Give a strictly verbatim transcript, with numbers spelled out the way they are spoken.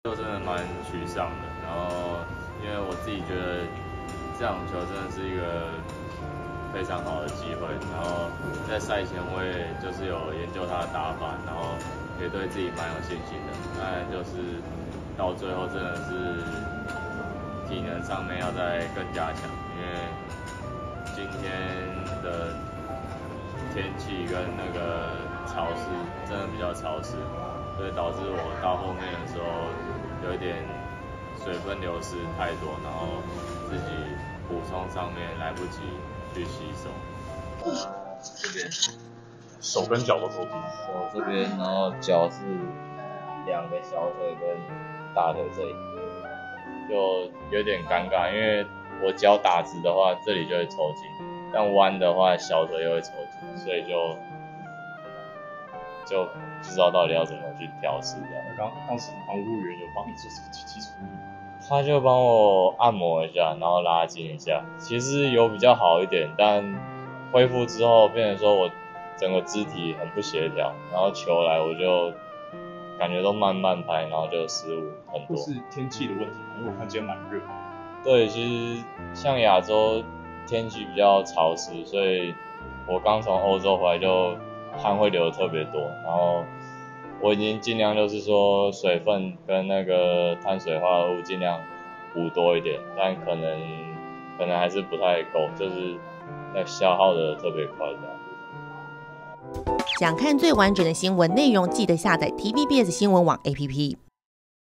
就真的蛮沮丧的。然后因为我自己觉得这场球真的是一个非常好的机会。然后在赛前我也就是有研究他的打法，然后也对自己蛮有信心的。当然就是到最后真的是体能上面要再更加强，因为今天的天气跟那个潮湿真的比较潮湿，所以导致我到后面的时候有一点水分流失太多，然后自己补充上面来不及去吸收。 这边手跟脚都抽筋， 手这边，然后脚是两个小腿跟大腿这里，就有点尴尬，因为我脚打直的话，这里就会抽筋，但弯的话，小腿又会抽筋，所以就就不知道到底要怎么去调试这样。 刚当时防护员有帮你做什么基础处理？ 他就帮我按摩一下，然后拉筋一下，其实有比较好一点，但恢复之后变成说我整个肢体很不协调，然后球来我就感觉都慢慢拍，然后就失误很多。 是天气的问题吗？因为我看今天蛮热。 对，其实像亚洲天气比较潮湿，所以我刚从欧洲回来就汗会流的特别多，然后我已经尽量就是说水分跟那个碳水化合物尽量补多一点，但可能可能还是不太够，就是那消耗的特别快这样。 想看最完整的新闻内容，记得下载 T V B S 新闻网 A P P。